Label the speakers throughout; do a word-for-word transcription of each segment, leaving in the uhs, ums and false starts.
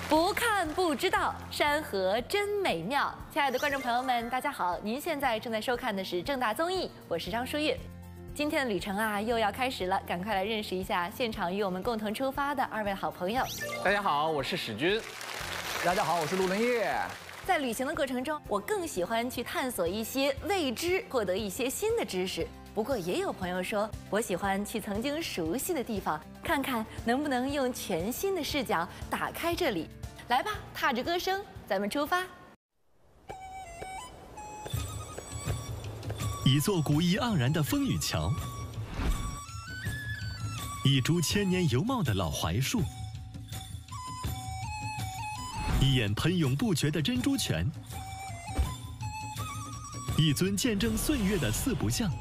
Speaker 1: 不看不知道，山河真美妙。亲爱的观众朋友们，大家好！您现在正在收看的是正大综艺，我是张淑玉。今天的旅程啊，又要开始了，赶快来认识一下现场与我们共同出发的二位好朋友。
Speaker 2: 大家好，我是史军。
Speaker 3: 大家好，我是陆伦业。
Speaker 1: 在旅行的过程中，我更喜欢去探索一些未知，获得一些新的知识。不过也有朋友说，我喜欢去曾经熟悉的地方，看看能不能用全新的视角打开这里。来吧，踏着歌声，咱们出发。
Speaker 4: 一座古意盎然的风雨桥，一株千年犹茂的老槐树，一眼喷涌不绝的珍珠泉，一尊见证岁月的四不像。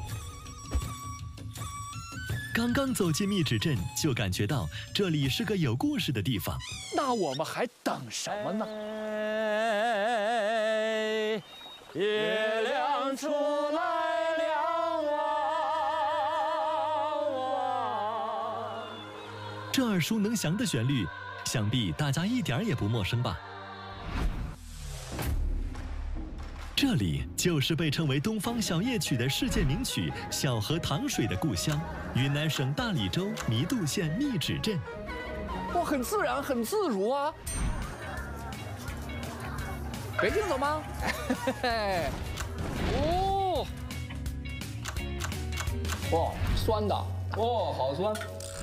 Speaker 4: 刚刚走进密旨镇，就感觉到这里是个有故事的地方。
Speaker 3: 那我们还等什么呢？
Speaker 2: 哎，月亮出来亮汪汪。
Speaker 4: 这耳熟能详的旋律，想必大家一点儿也不陌生吧？这里就是被称为东方小夜曲的世界名曲《小河淌水》的故乡——云南省大理州弥渡县密旨镇。
Speaker 3: 哇，很自然，很自如啊！北京走吗？哦，哇，酸的，哦，好酸。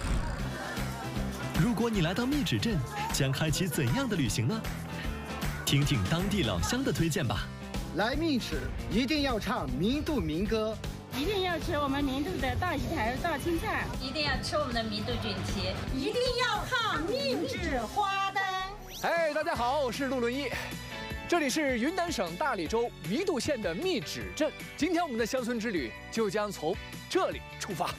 Speaker 4: 如果你来到密旨镇，将开启怎样的旅行呢？听听当地老乡的推荐吧。
Speaker 5: 来密旨一定要唱弥渡民歌，
Speaker 6: 一定要吃我们弥渡的大鱼台大青菜，
Speaker 7: 一定要吃我们的弥渡卷蹄，
Speaker 6: 一定要看密旨花灯。
Speaker 3: 哎，大家好，我是陆伦一，这里是云南省大理州弥渡县的密旨镇。今天我们的乡村之旅就将从这里出发。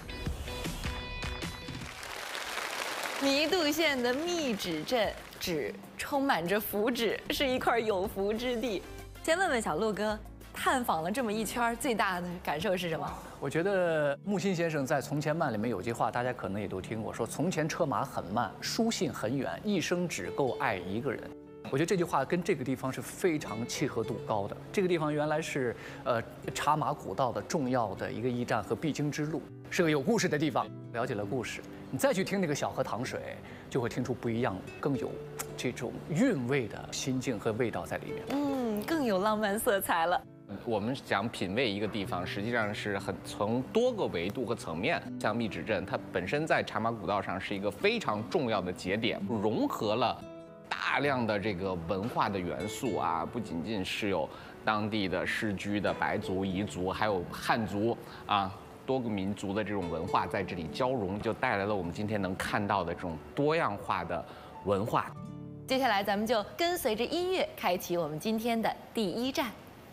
Speaker 1: 弥渡县的密旨镇，旨充满着福祉，是一块有福之地。先问问小陆哥，探访了这么一圈，最大的感受是什么？
Speaker 3: 我觉得木心先生在《从前慢》里面有句话，大家可能也都听过，说从前车马很慢，书信很远，一生只够爱一个人。我觉得这句话跟这个地方是非常契合度高的。这个地方原来是呃茶马古道的重要的一个驿站和必经之路，是个有故事的地方。了解了故事，你再去听那个小河淌水，就会听出不一样、更有这种韵味的心境和味道在里面。
Speaker 1: 嗯，更有浪漫色彩了。
Speaker 2: 我们讲品味一个地方，实际上是很从多个维度和层面。像密旨镇，它本身在茶马古道上是一个非常重要的节点，融合了大量的这个文化的元素啊，不仅仅是有当地的世居的白族、彝族，还有汉族啊，多个民族的这种文化在这里交融，就带来了我们今天能看到的这种多样化的文化。
Speaker 1: 接下来，咱们就跟随着音乐，开启我们今天的第一站。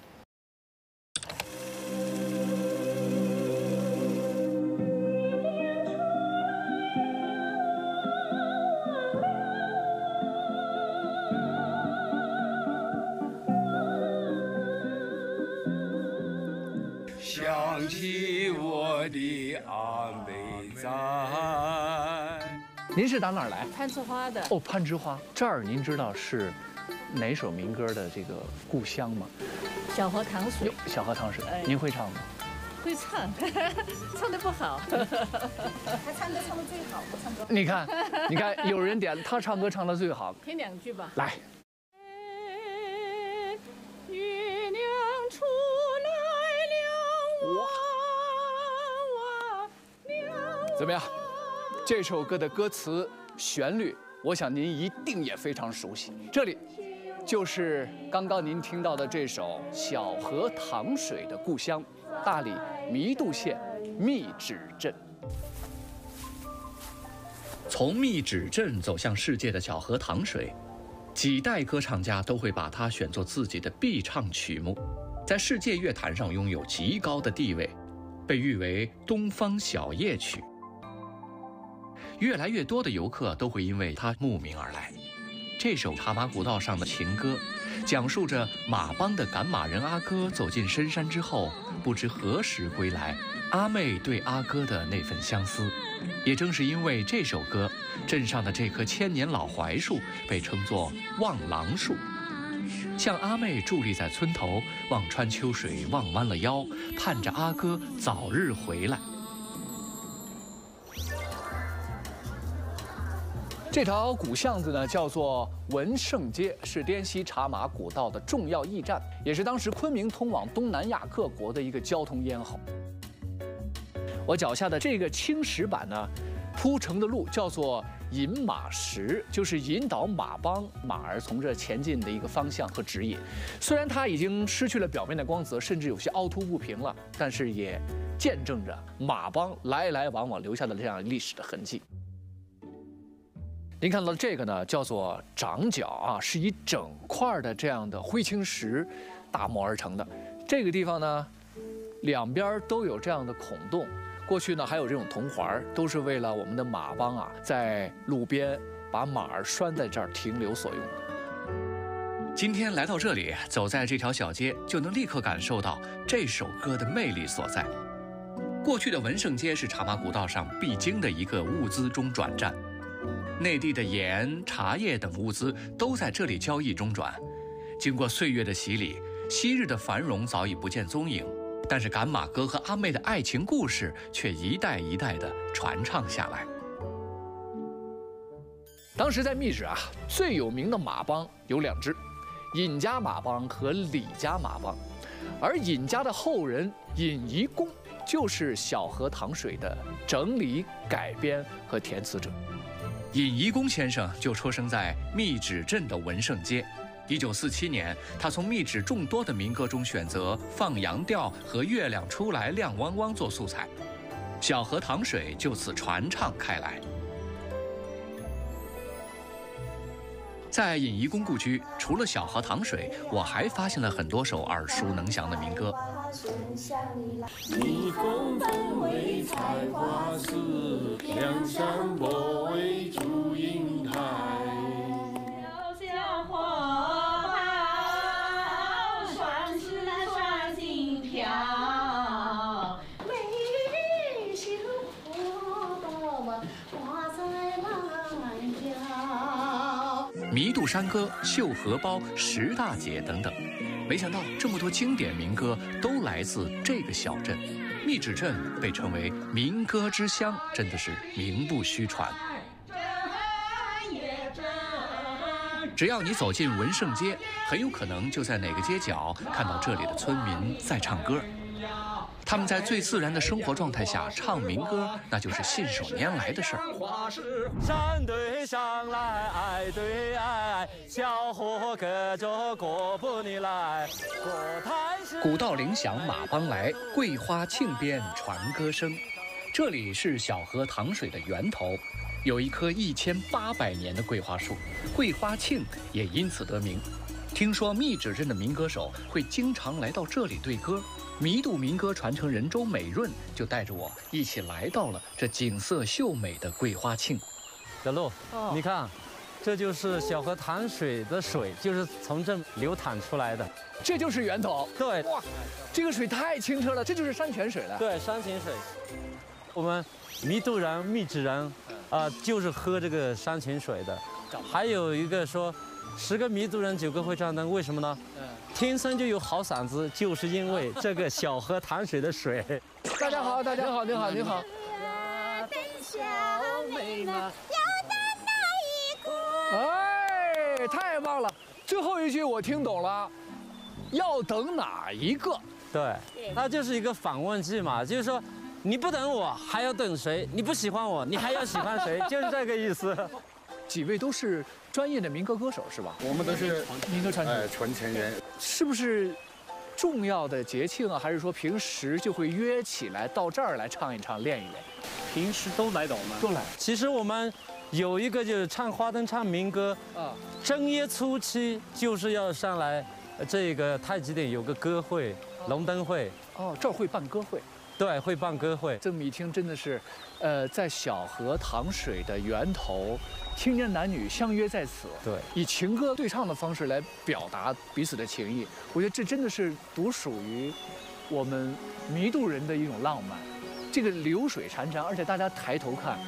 Speaker 8: 想起我的阿妹在。
Speaker 3: 您是打哪儿来？
Speaker 6: 攀枝花的。
Speaker 3: 哦，攀枝花这儿，您知道是哪首民歌的这个故乡吗？
Speaker 6: 小河淌水。
Speaker 3: 小河淌水，
Speaker 6: 哎、
Speaker 3: 您会唱吗？
Speaker 6: 会唱，唱得不好。他唱歌唱得最好，我唱歌。
Speaker 3: 你看，你看，有人点他唱歌唱得最好。
Speaker 6: 听两句吧。
Speaker 3: 来。
Speaker 6: 月亮出来亮汪汪亮。
Speaker 3: 怎么样？这首歌的歌词、旋律，我想您一定也非常熟悉。这里，就是刚刚您听到的这首《小河淌水》的故乡——大理弥渡县密旨镇。
Speaker 9: 从密旨镇走向世界的小河淌水，几代歌唱家都会把它选作自己的必唱曲目，在世界乐坛上拥有极高的地位，被誉为东方小夜曲。越来越多的游客都会因为它慕名而来。这首茶马古道上的情歌，讲述着马帮的赶马人阿哥走进深山之后，不知何时归来，阿妹对阿哥的那份相思。也正是因为这首歌， 镇上的这棵千年老槐树被称作望郎树。像阿妹伫立在村头，望穿秋水，望弯了腰，盼着阿哥早日回来。
Speaker 3: 这条古巷子呢，叫做文胜街，是滇西茶马古道的重要驿站，也是当时昆明通往东南亚各国的一个交通咽喉。我脚下的这个青石板呢，铺成的路叫做引马石，就是引导马帮马儿从这前进的一个方向和指引。虽然它已经失去了表面的光泽，甚至有些凹凸不平了，但是也见证着马帮来来往往留下的这样历史的痕迹。您看到这个呢，叫做掌角啊，是以整块的这样的灰青石打磨而成的。这个地方呢，两边都有这样的孔洞。过去呢，还有这种铜环，都是为了我们的马帮啊，在路边把马儿拴在这儿停留所用的。
Speaker 9: 今天来到这里，走在这条小街，就能立刻感受到这首歌的魅力所在。过去的文胜街是茶马古道上必经的一个物资中转站。内地的盐、茶叶等物资都在这里交易中转。经过岁月的洗礼，昔日的繁荣早已不见踪影，但是赶马哥和阿妹的爱情故事却一代一代的传唱下来。
Speaker 3: 当时在密址啊，最有名的马帮有两支，尹家马帮和李家马帮，而尹家的后人尹遗公就是小河淌水的整理、改编和填词者。
Speaker 9: 尹遗公先生就出生在密址镇的文胜街。一九四七年，他从密址众多的民歌中选择《放羊调》和《月亮出来亮汪汪》做素材，小河淌水就此传唱开来。在尹遗公故居，除了小河淌水，我还发现了很多首耳熟能详的民歌。
Speaker 8: 蜜蜂蜂为采花丝，梁山伯为祝英台。
Speaker 7: 小火炮，双翅双心跳，
Speaker 6: 美丽绣花刀挂在满腰。
Speaker 9: 弥渡山歌、绣荷包、十大姐等等。没想到这么多经典民歌都来自这个小镇，密址镇被称为民歌之乡，真的是名不虚传。只要你走进文胜街，很有可能就在哪个街角看到这里的村民在唱歌。他们在最自然的生活状态下唱民歌，那就是信手拈来的事儿。
Speaker 10: 山对山来，爱对爱，小伙跟着过步你来。
Speaker 9: 古道铃响马帮来，桂花沁边传歌声。这里是小河淌水的源头，有一棵一千八百年的桂花树，桂花沁也因此得名。听说密址镇的民歌手会经常来到这里对歌。弥渡民歌传承人周美润就带着我一起来到了这景色秀美的桂花沁。
Speaker 10: 小路，哦、你看，这就是小河淌水的水，就是从这流淌出来的，
Speaker 3: 这就是源头。
Speaker 10: 对，
Speaker 3: 哇，这个水太清澈了，这就是山泉水了。
Speaker 10: 对，山泉水。我们弥渡人、密址人，啊、呃，就是喝这个山泉水的。还有一个说，十个弥渡人九个会唱灯，为什么呢？嗯。天生就有好嗓子，就是因为这个小河淌水的水。
Speaker 3: 大家好，大家好，您好，您好。
Speaker 6: 小妹呢，要等哪一个？
Speaker 3: 哎，太棒了！最后一句我听懂了，要等哪一个？
Speaker 10: 对，它就是一个反问句嘛，就是说你不等我，还要等谁？你不喜欢我，你还要喜欢谁？就是这个意思。
Speaker 3: 几位都是专业的民歌歌手是吧？
Speaker 11: 我们都是
Speaker 3: 民歌传承
Speaker 11: 哎传承人。
Speaker 3: 是不是重要的节庆啊？还是说平时就会约起来到这儿来唱一唱、练一练？
Speaker 12: 平时都来懂吗？
Speaker 3: 都来。
Speaker 10: 其实我们有一个就是唱花灯、唱民歌啊，正月初七就是要上来，这个太极点有个歌会、龙灯会。
Speaker 3: 哦，这儿会办歌会。
Speaker 10: 对，会办歌会。
Speaker 3: 这么一听，真的是，呃，在小河淌水的源头，青年男女相约在此，
Speaker 10: 对，
Speaker 3: 以情歌对唱的方式来表达彼此的情谊。我觉得这真的是独属于我们弥渡人的一种浪漫。这个流水潺潺，而且大家抬头看，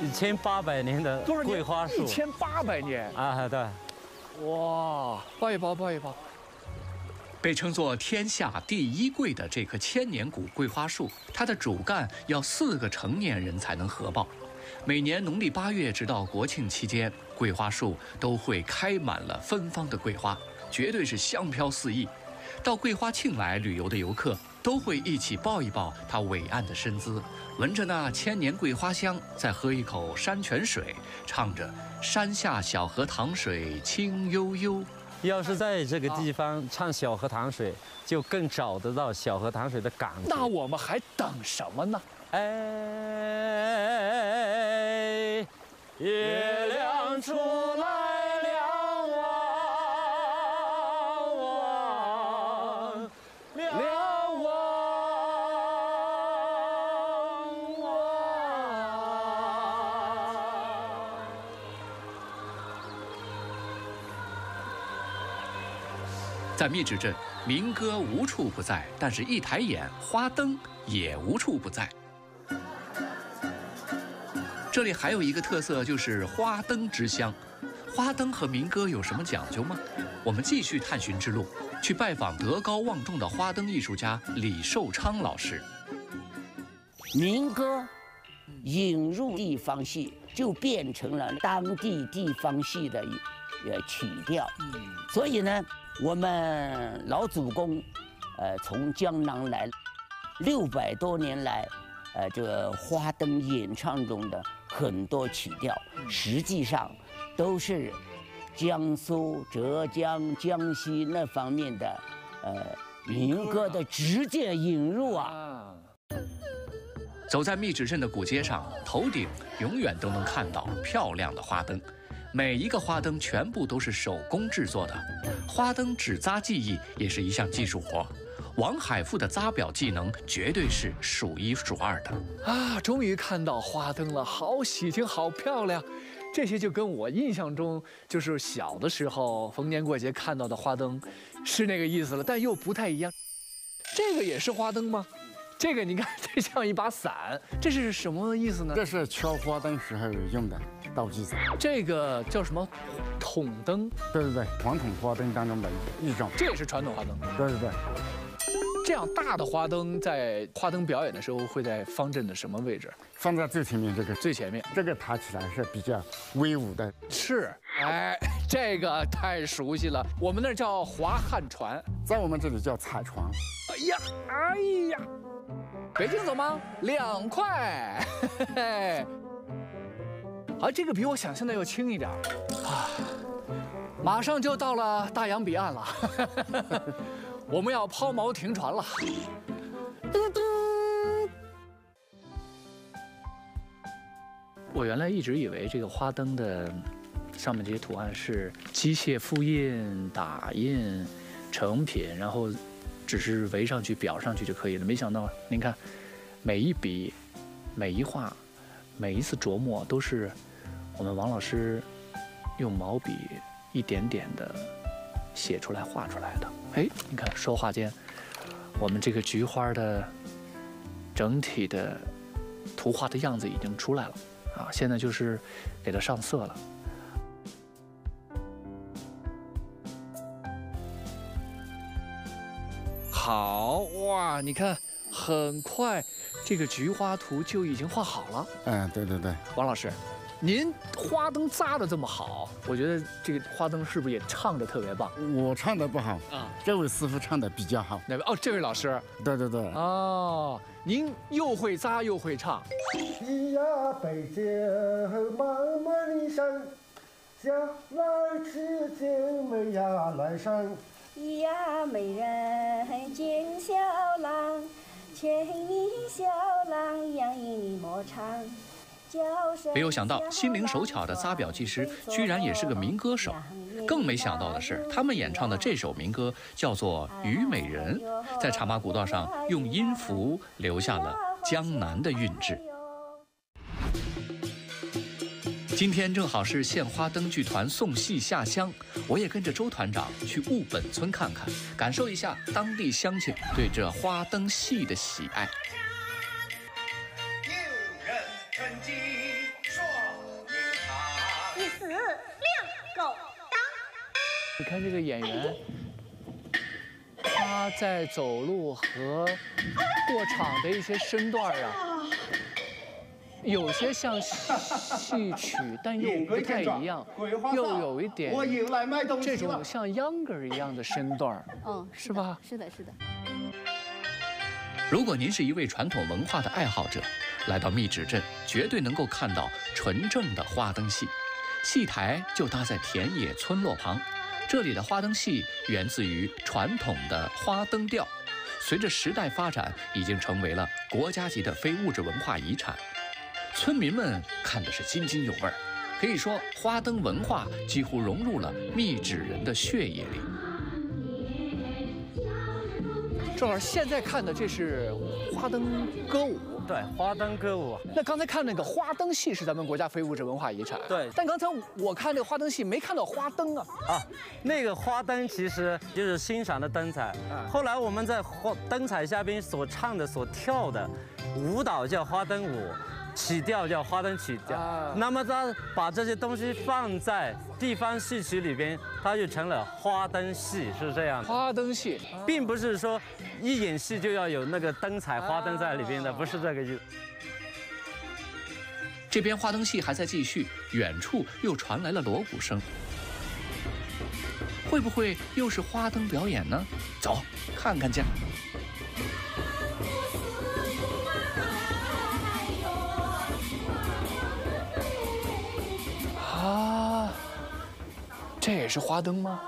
Speaker 10: 一千八百年的桂花树，
Speaker 3: 一千八百年
Speaker 10: 啊，对。
Speaker 3: 哇，抱一抱，抱一抱。
Speaker 9: 被称作天下第一桂的这棵千年古桂花树，它的主干要四个成年人才能合抱。每年农历八月直到国庆期间，桂花树都会开满了芬芳的桂花，绝对是香飘四溢。到桂花庆来旅游的游客都会一起抱一抱它伟岸的身姿，闻着那千年桂花香，再喝一口山泉水，唱着“山下小河塘水清悠悠”。
Speaker 10: 要是在这个地方唱小河塘水，就更找得到小河塘水的感觉。
Speaker 3: 那我们还等什么呢？
Speaker 10: 哎，月亮出来了望望，了望望。
Speaker 9: 在密旨镇，民歌无处不在，但是一抬眼，花灯也无处不在。这里还有一个特色，就是花灯之乡。花灯和民歌有什么讲究吗？我们继续探寻之路，去拜访德高望重的花灯艺术家李寿昌老师。
Speaker 11: 民歌引入地方戏，就变成了当地地方戏的呃曲调。所以呢，我们老祖公，呃，从江南来，六百多年来，呃，这个花灯演唱中的很多曲调，实际上都是江苏、浙江、江西那方面的呃民歌的直接引入啊。
Speaker 9: 走在密旨镇的古街上，头顶永远都能看到漂亮的花灯。每一个花灯全部都是手工制作的，花灯纸扎技艺也是一项技术活。王海富的扎表技能绝对是数一数二的
Speaker 3: 啊！终于看到花灯了，好喜庆，好漂亮。这些就跟我印象中就是小的时候逢年过节看到的花灯是那个意思了，但又不太一样。这个也是花灯吗？这个你看，这像一把伞，这是什么意思呢？
Speaker 5: 这是敲花灯时候用的道具伞。
Speaker 3: 这个叫什么？筒灯？
Speaker 5: 对对对，传统花灯当中的一种。
Speaker 3: 这也是传统花灯。
Speaker 5: 对对对。
Speaker 3: 这样大的花灯在花灯表演的时候会在方阵的什么位置？
Speaker 5: 放在最前面，这个
Speaker 3: 最前面，
Speaker 5: 这个抬起来是比较威武的。
Speaker 3: 是，哎，这个太熟悉了。我们那叫划旱船，
Speaker 5: 在我们这里叫彩船。
Speaker 3: 哎呀，哎呀，北京走吗？两块。嘿嘿啊，这个比我想象的要轻一点啊。马上就到了大洋彼岸了。我们要抛锚停船了。嘟嘟。我原来一直以为这个花灯的上面这些图案是机械复印、打印成品，然后只是围上去、裱上去就可以了。没想到，您看，每一笔、每一画、每一次琢磨，都是我们王老师用毛笔一点点的写出来、画出来的。哎，你看，说话间，我们这个菊花的整体的图画的样子已经出来了啊！现在就是给它上色了。好哇，你看，很快这个菊花图就已经画好了。
Speaker 5: 嗯，对对对，
Speaker 3: 王老师。您花灯扎得这么好，我觉得这个花灯是不是也唱得特别棒？
Speaker 5: 我唱得不好啊，这位师傅唱得比较好。
Speaker 3: 哪位？哦，这位老师。
Speaker 5: 对对对。
Speaker 3: 哦，您又会扎又会唱。
Speaker 13: 咿呀北京茫茫的山，小来吃见美呀来山。
Speaker 14: 咿呀美人见小郎，牵你小郎养你莫唱。
Speaker 9: 没有想到，心灵手巧的扎表技师居然也是个民歌手。更没想到的是，他们演唱的这首民歌叫做《虞美人》，在茶马古道上用音符留下了江南的韵致。今天正好是献花灯剧团送戏下乡，我也跟着周团长去务本村看看，感受一下当地乡亲对这花灯戏的喜爱。
Speaker 15: 趁机说亮，狗当。
Speaker 3: 你看这个演员，他在走路和过场的一些身段啊，有些像戏曲，但又不太一样，又有一点这种像秧歌一样的身段。
Speaker 6: 嗯，
Speaker 3: 是吧？
Speaker 6: 是的，是的。
Speaker 9: 如果您是一位传统文化的爱好者，来到密旨镇，绝对能够看到纯正的花灯戏。戏台就搭在田野村落旁，这里的花灯戏源自于传统的花灯调，随着时代发展，已经成为了国家级的非物质文化遗产。村民们看的是津津有味儿，可以说花灯文化几乎融入了密旨人的血液里。
Speaker 3: 正好现在看的这是花灯歌舞，
Speaker 10: 对，花灯歌舞。
Speaker 3: 那刚才看那个花灯戏是咱们国家非物质文化遗产，
Speaker 10: 对。
Speaker 3: 但刚才我看那个花灯戏没看到花灯啊。
Speaker 10: 啊，那个花灯其实就是欣赏的灯彩。嗯、后来我们在花灯彩下边所唱的、所跳的舞蹈叫花灯舞。曲调叫花灯曲调，啊、那么他把这些东西放在地方戏曲里边，它就成了花灯戏，是这样的。
Speaker 3: 花灯戏，
Speaker 10: 并不是说一演戏就要有那个灯彩、花灯在里边的，不是这个意思。
Speaker 9: 这边花灯戏还在继续，远处又传来了锣鼓声，会不会又是花灯表演呢？走，看看去。
Speaker 3: 啊，这也是花灯吗？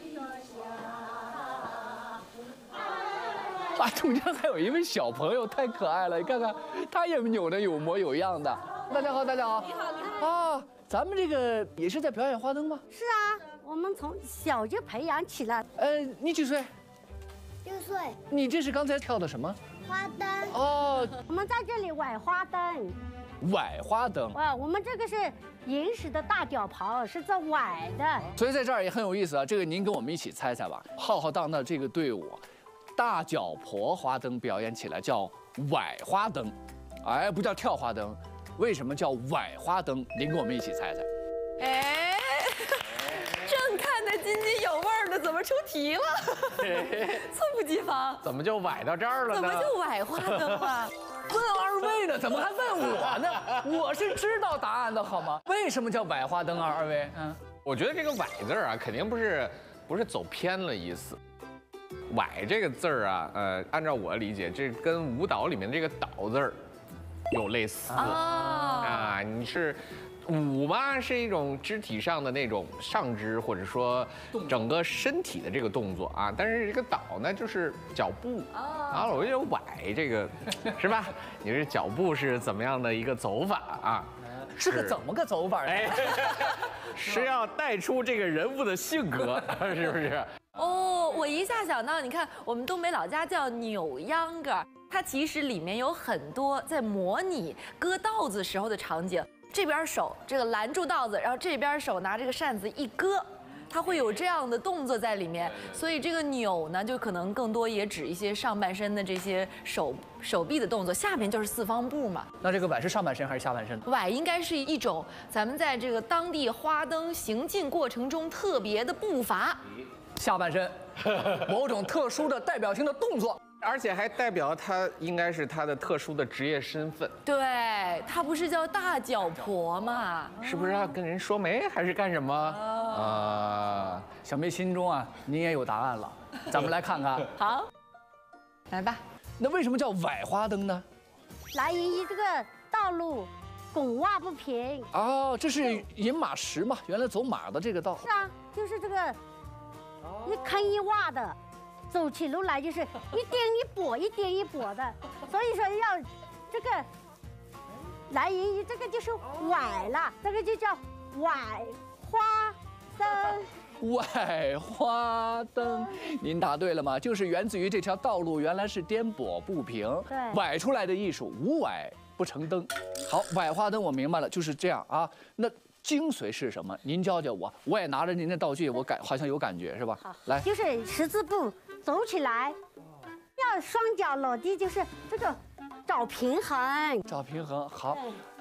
Speaker 3: 啊，中间还有一位小朋友，太可爱了！你看看，他也扭的有模有样的。大家好，大家好。
Speaker 15: 你好，你好。
Speaker 3: 啊，咱们这个也是在表演花灯吗？
Speaker 15: 是啊，我们从小就培养起来。
Speaker 3: 呃，你几岁？
Speaker 15: 六岁。
Speaker 3: 你这是刚才跳的什么？
Speaker 15: 花灯。
Speaker 3: 哦，
Speaker 15: 我们在这里崴花灯。
Speaker 3: 崴花灯。
Speaker 15: 哇，我们这个是银石的大脚袍，是做崴的。
Speaker 3: 所以在这儿也很有意思啊，这个您跟我们一起猜猜吧。浩浩荡荡这个队伍，大脚婆花灯表演起来叫崴花灯，哎，不叫跳花灯。为什么叫崴花灯？您跟我们一起猜猜。
Speaker 1: 哎，正看得津津有味的，怎么出题了？猝不及防。
Speaker 2: 怎么就崴到这儿了呢？
Speaker 1: 怎么就崴花灯了？
Speaker 3: 问二位呢，怎么还问我呢？我是知道答案的好吗？为什么叫崴花灯啊？二位，嗯，
Speaker 2: 我觉得这个崴字儿啊，肯定不是不是走偏了意思。崴这个字儿啊，呃，按照我理解，这跟舞蹈里面这个倒字儿有类似啊。啊，你是舞嘛，是一种肢体上的那种上肢，或者说整个身体的这个动作啊。但是这个倒呢，就是脚步啊。我觉得崴这个是吧？你这脚步是怎么样的一个走法啊？
Speaker 3: 是个怎么个走法？哎，
Speaker 2: 是要带出这个人物的性格，是不是？
Speaker 1: 哦，我一下想到，你看我们东北老家叫扭秧歌，它其实里面有很多在模拟割稻子时候的场景。这边手这个拦住稻子，然后这边手拿这个扇子一割，它会有这样的动作在里面。所以这个扭呢，就可能更多也指一些上半身的这些手手臂的动作，下面就是四方步嘛。
Speaker 3: 那这个崴是上半身还是下半身？
Speaker 1: 崴应该是一种咱们在这个当地花灯行进过程中特别的步伐。
Speaker 3: 下半身，某种特殊的代表性的动作。
Speaker 2: 而且还代表他应该是他的特殊的职业身份。
Speaker 1: 对，他不是叫大脚婆吗？
Speaker 2: 是不是要跟人说媒还是干什么？啊、
Speaker 3: 呃，小妹心中啊，您也有答案了，咱们来看看。
Speaker 1: 好，来吧。
Speaker 3: 那为什么叫崴花灯呢？
Speaker 15: 来源于这个道路拱洼不平。
Speaker 3: 哦，这是饮马石嘛？原来走马的这个道。
Speaker 15: 是啊，就是这个一坑一洼的。走起路来就是一颠一跛，一颠一跛的，所以说要这个来源于这个就是崴了，这个就叫崴花灯。
Speaker 3: 崴花灯，您答对了吗？就是源自于这条道路原来是颠簸不平，
Speaker 15: 对，
Speaker 3: 崴出来的艺术，无崴不成灯。好，崴花灯我明白了，就是这样啊。那精髓是什么？您教教我，我也拿着您的道具，我感好像有感觉是吧？
Speaker 15: 好，
Speaker 3: 来，
Speaker 15: 就是十字步。走起来，要双脚落地，就是这个找平衡。
Speaker 3: 找平衡，好。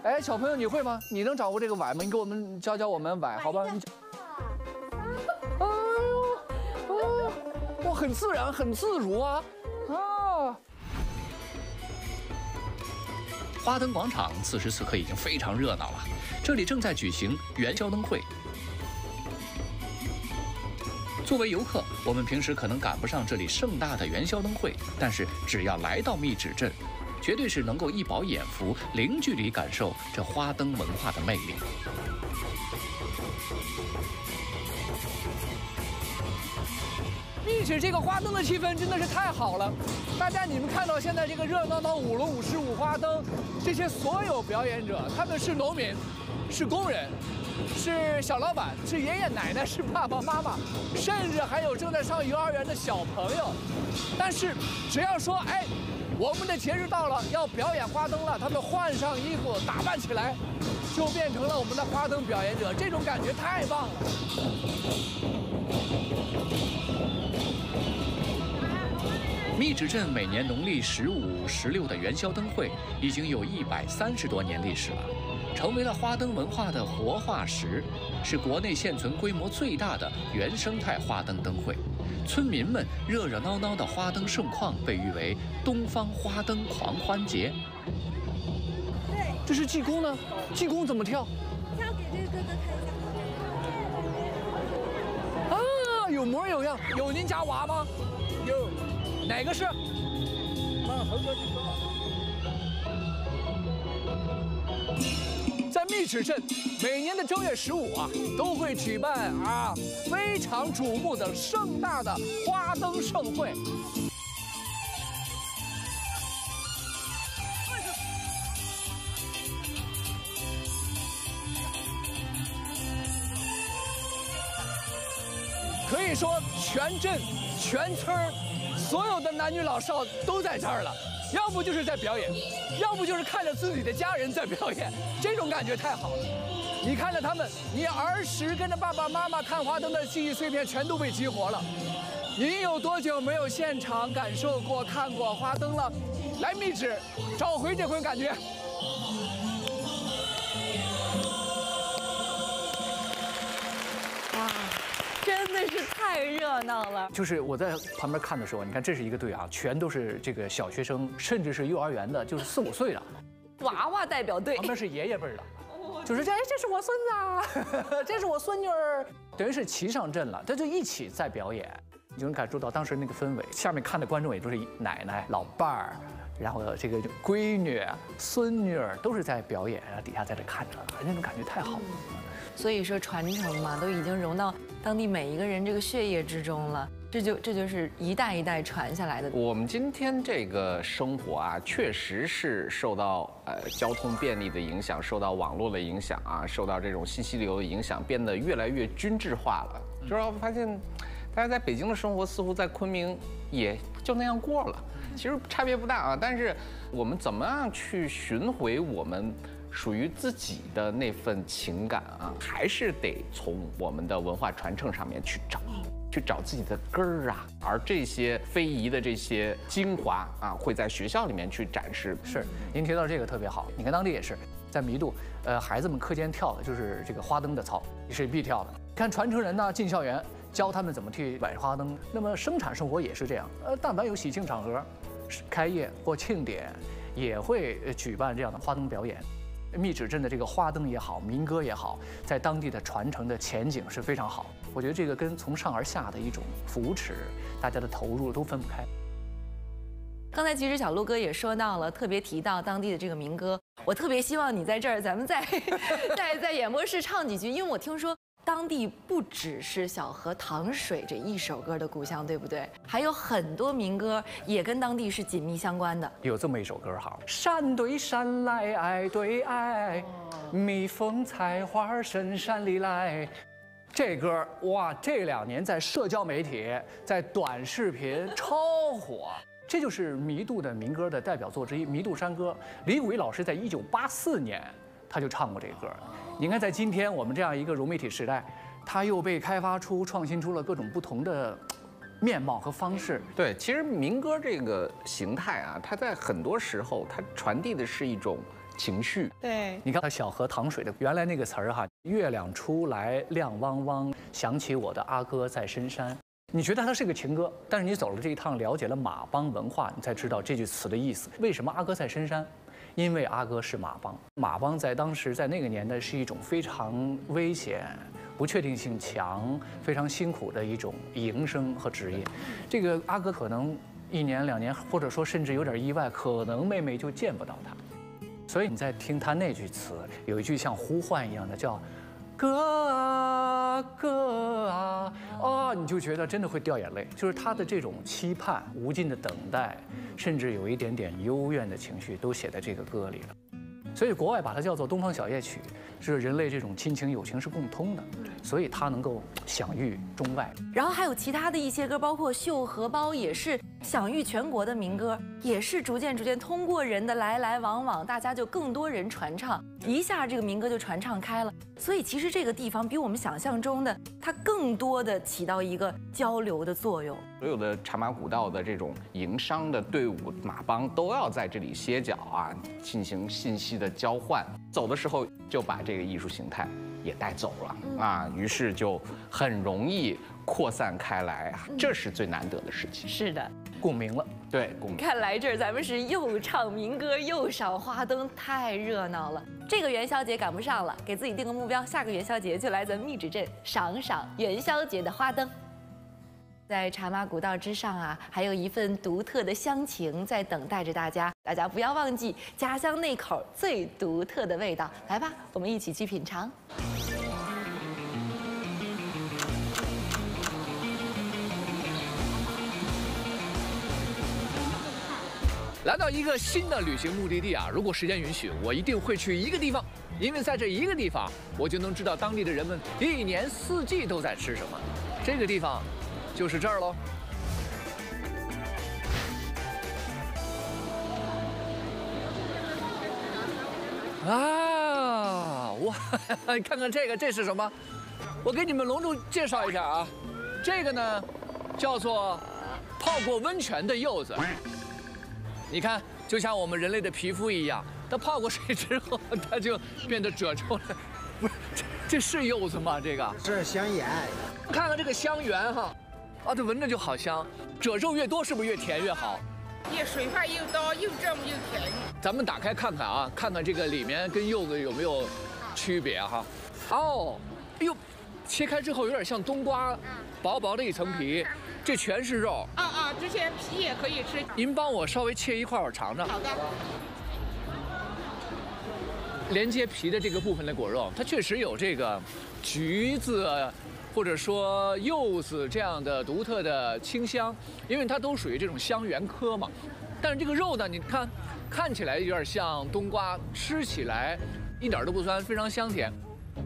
Speaker 3: 哎，小朋友你会吗？你能掌握这个崴吗？你给我们教教我们崴，好吧？哎呦，哦，哇，很自然，很自如啊，啊。
Speaker 9: 花灯广场此时此刻已经非常热闹了，这里正在举行元宵灯会。作为游客，我们平时可能赶不上这里盛大的元宵灯会，但是只要来到密旨镇，绝对是能够一饱眼福，零距离感受这花灯文化的魅力。
Speaker 3: 密旨这个花灯的气氛真的是太好了，大家你们看到现在这个热闹闹舞龙舞狮舞花灯，这些所有表演者，他们是农民，是工人，是小老板，是爷爷奶奶，是爸爸妈妈，甚至还有正在上幼儿园的小朋友。但是只要说哎，我们的节日到了，要表演花灯了，他们换上衣服打扮起来，就变成了我们的花灯表演者，这种感觉太棒了。
Speaker 9: 密旨镇每年农历十五、十六的元宵灯会已经有一百三十多年历史了，成为了花灯文化的活化石，是国内现存规模最大的原生态花灯灯会。村民们热热闹闹的花灯盛况被誉为“东方花灯狂欢节”。
Speaker 3: 对，这是济公呢？济公怎么跳？
Speaker 14: 跳给这个哥哥看一下。
Speaker 3: 啊，有模有样。有您家娃吗？有。 哪个是？在密旨镇，每年的正月十五啊，都会举办啊非常瞩目的盛大的花灯盛会。可以说，全镇、全村儿。 所有的男女老少都在这儿了，要不就是在表演，要不就是看着自己的家人在表演，这种感觉太好了。你看着他们，你儿时跟着爸爸妈妈看花灯的记忆碎片全都被激活了。您有多久没有现场感受过、看过花灯了？来密旨，找回这份感觉。
Speaker 1: 哇！ 真的是太热闹了。
Speaker 3: 就是我在旁边看的时候，你看这是一个队啊，全都是这个小学生，甚至是幼儿园的，就是四五岁的
Speaker 1: 娃娃代表队。
Speaker 3: 旁边是爷爷辈的，就是这，哎，这是我孙子，这是我孙女儿，等于是齐上阵了，他就一起在表演，你就能感受到当时那个氛围。下面看的观众也都是奶奶、老伴儿，然后这个闺女、孙女儿都是在表演，然后底下在这看着，那种感觉太好了。
Speaker 1: 所以说传承嘛，都已经融到当地每一个人这个血液之中了，这就这就是一代一代传下来的。
Speaker 2: 我们今天这个生活啊，确实是受到呃交通便利的影响，受到网络的影响啊，受到这种信息流的影响，变得越来越均质化了。就是我发现，大家在北京的生活似乎在昆明也就那样过了，其实差别不大啊。但是我们怎么样去寻回我们？ 属于自己的那份情感啊，还是得从我们的文化传承上面去找，去找自己的根儿啊。而这些非遗的这些精华啊，会在学校里面去展示。
Speaker 3: 是，您提到这个特别好。你看当地也是，在弥渡，呃，孩子们课间跳的就是这个花灯的操，也是必跳的。看传承人呢进校园，教他们怎么去摆花灯。那么生产生活也是这样，呃，但凡有喜庆场合，开业或庆典，也会举办这样的花灯表演。 密旨镇的这个花灯也好，民歌也好，在当地的传承的前景是非常好。我觉得这个跟从上而下的一种扶持，大家的投入都分不开。
Speaker 1: 刚才其实小陆哥也说到了，特别提到当地的这个民歌，我特别希望你在这儿，咱们再再在演播室唱几句，因为我听说。 当地不只是小河淌水这一首歌的故乡，对不对？还有很多民歌也跟当地是紧密相关的。
Speaker 3: 有这么一首歌哈，山对山来，爱对爱，蜜蜂采花深山里来。这歌哇，这两年在社交媒体、在短视频超火。这就是弥渡的民歌的代表作之一，《弥渡山歌》。李谷一老师在一九八四年他就唱过这个歌。 你看，在今天我们这样一个融媒体时代，它又被开发出、创新出了各种不同的面貌和方式。
Speaker 2: 对，其实民歌这个形态啊，它在很多时候它传递的是一种情绪。
Speaker 7: 对，
Speaker 3: 你看它小河淌水的原来那个词儿哈，月亮出来亮汪汪，想起我的阿哥在深山。你觉得它是个情歌，但是你走了这一趟，了解了马帮文化，你才知道这句词的意思。为什么阿哥在深山？因为阿哥是马帮，马帮在当时在那个年代是一种非常危险、不确定性强、非常辛苦的一种营生和职业。这个阿哥可能一年两年，或者说甚至有点意外，可能妹妹就见不到他。所以你在听他那句词，有一句像呼唤一样的叫“哥啊哥啊”，哦，你就觉得真的会掉眼泪。就是他的这种期盼、无尽的等待，甚至有一点点幽怨的情绪，都写在这个歌里了。所以国外把它叫做《东方小夜曲》，是人类这种亲情友情是共通的，所以它能够享誉中外。
Speaker 1: 然后还有其他的一些歌，包括《绣荷包》也是享誉全国的民歌，也是逐渐逐渐通过人的来来往往，大家就更多人传唱，一下这个民歌就传唱开了。所以其实这个地方比我们想象中的，它更多的起到一个交流的作用。
Speaker 2: 所有的茶马古道的这种营商的队伍、马帮都要在这里歇脚啊，进行信息的交换。走的时候就把这个艺术形态也带走了啊，于是就很容易扩散开来啊，这是最难得的事情。
Speaker 1: 是的，
Speaker 3: 共鸣了。
Speaker 2: 对，共鸣。
Speaker 1: 看来这儿咱们是又唱民歌又赏花灯，太热闹了。这个元宵节赶不上了，给自己定个目标，下个元宵节就来咱们密旨镇赏赏元宵节的花灯。在茶马古道之上啊，还有一份独特的乡情在等待着大家。大家不要忘记家乡那口最独特的味道。来吧，我们一起去品尝。
Speaker 3: 来到一个新的旅行目的地啊，如果时间允许，我一定会去一个地方，因为在这一个地方，我就能知道当地的人们一年四季都在吃什么。这个地方就是这儿喽。啊，哇，看看这个，这是什么？我给你们隆重介绍一下啊，这个呢，叫做泡过温泉的柚子。你看，就像我们人类的皮肤一样，它泡过水之后，它就变得褶皱了。不是，这这是柚子吗？这个
Speaker 5: 是香盐。
Speaker 3: 看看这个香圆哈，啊，这闻着就好香。褶皱越多，是不是越甜越好？
Speaker 7: 也水分又多，又正又甜。
Speaker 3: 咱们打开看看啊，看看这个里面跟柚子有没有区别哈。哦，哎呦，切开之后有点像冬瓜，薄薄的一层皮。这全是肉
Speaker 7: 啊啊！这些皮也可以吃。
Speaker 3: 您帮我稍微切一块，我尝尝。
Speaker 7: 好的。
Speaker 3: 连接皮的这个部分的果肉，它确实有这个橘子，或者说柚子这样的独特的清香，因为它都属于这种香圆科嘛。但是这个肉呢，你看，看起来有点像冬瓜，吃起来一点都不酸，非常香甜。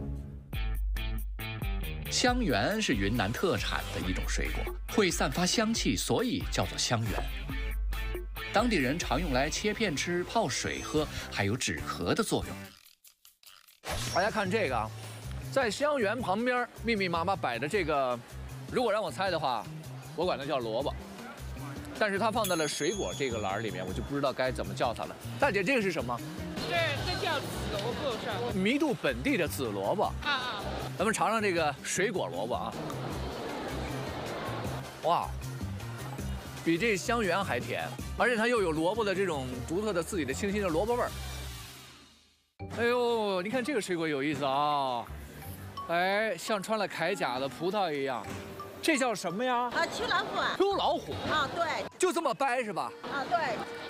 Speaker 9: 香圆是云南特产的一种水果，会散发香气，所以叫做香圆。当地人常用来切片吃、泡水喝，还有止咳的作用。
Speaker 3: 大家看这个啊，在香圆旁边密密麻麻摆的这个，如果让我猜的话，我管它叫萝卜，但是它放在了水果这个篮里面，我就不知道该怎么叫它了。大姐，这个是什么？
Speaker 7: 这这叫紫萝卜是吧？
Speaker 3: 弥渡本地的紫萝卜。
Speaker 7: 啊啊。
Speaker 3: 咱们尝尝这个水果萝卜啊，哇，比这香圆还甜，而且它又有萝卜的这种独特的自己的清新的萝卜味儿。哎呦，你看这个水果有意思啊，哎，像穿了铠甲的葡萄一样，这叫什么呀？
Speaker 16: 啊，秋老虎。
Speaker 3: 秋老虎。
Speaker 16: 啊，对。
Speaker 3: 就这么掰是吧？
Speaker 16: 啊，对。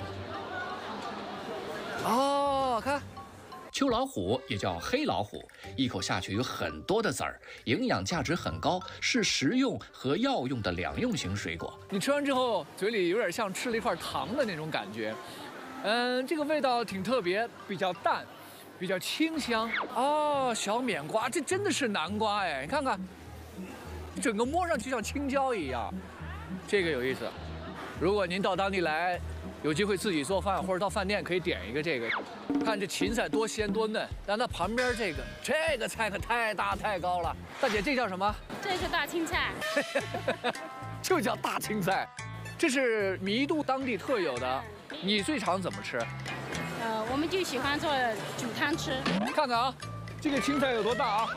Speaker 3: 哦，看。
Speaker 9: 秋老虎也叫黑老虎，一口下去有很多的籽儿，营养价值很高，是食用和药用的两用型水果。
Speaker 3: 你吃完之后，嘴里有点像吃了一块糖的那种感觉。嗯，这个味道挺特别，比较淡，比较清香。哦，小缅瓜，这真的是南瓜哎，你看看，整个摸上去像青椒一样，这个有意思。如果您到当地来，有机会自己做饭，或者到饭店可以点一个这个，看这芹菜多鲜多嫩。但它旁边这个这个菜可太大太高了。大姐，这叫什么？
Speaker 17: 这是大青菜，
Speaker 3: 就叫大青菜。这是弥渡当地特有的，你最常怎么吃？
Speaker 17: 呃，我
Speaker 6: 们就喜欢做煮汤吃。
Speaker 3: 看看啊，这个青菜有多大啊？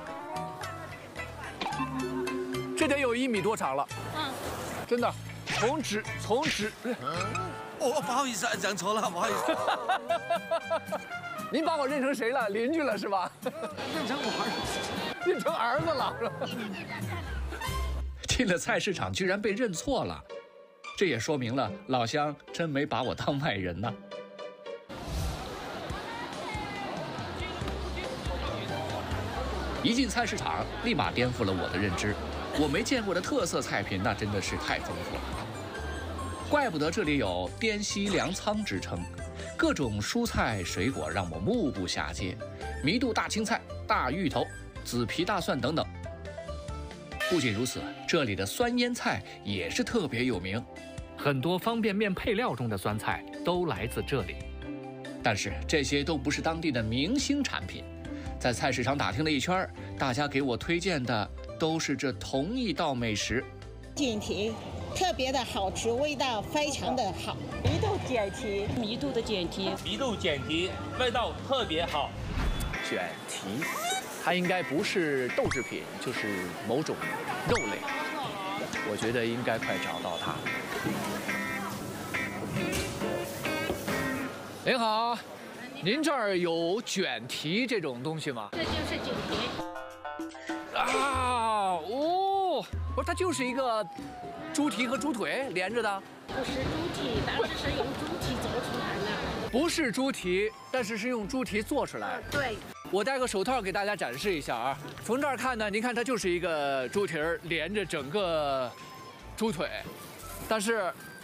Speaker 3: 这得有一米多长了。嗯，真的，从指从指。
Speaker 16: 哦，不好意思，认错了，不好意思。
Speaker 3: 您把我认成谁了？邻居了是吧？
Speaker 16: 认成我儿
Speaker 3: 子，认成儿子了。
Speaker 9: 进了菜市场居然被认错了，这也说明了老乡真没把我当外人呢。一进菜市场，立马颠覆了我的认知。我没见过的特色菜品，那真的是太丰富了。怪不得这里有滇西粮仓之称，各种蔬菜水果让我目不暇接，弥肚大青菜、大芋头、紫皮大蒜等等。不仅如此，这里的酸腌菜也是特别有名，
Speaker 3: 很多方便面配料中的酸菜都来自这里。
Speaker 9: 但是这些都不是当地的明星产品。在菜市场打听了一圈，大家给我推荐的都是这同一道美食。
Speaker 17: 卷蹄特别的好吃，味道非常的好。
Speaker 18: 弥肚卷蹄，弥肚的卷蹄，
Speaker 12: 弥肚卷蹄味道特别好。
Speaker 3: 卷蹄，它应该不是豆制品，就是某种肉类。我觉得应该快找到它。您好，您这儿有卷蹄这种东西吗？
Speaker 6: 这就是卷蹄。
Speaker 3: 啊，哦，不是，它就是一个猪蹄和猪腿连着的。
Speaker 6: 不是猪蹄，但是是用猪蹄做出来的。
Speaker 3: 不是猪蹄，但是是用猪蹄做出来。
Speaker 6: 对。
Speaker 3: 我戴个手套给大家展示一下啊。从这儿看呢，您看它就是一个猪蹄儿连着整个猪腿，但是，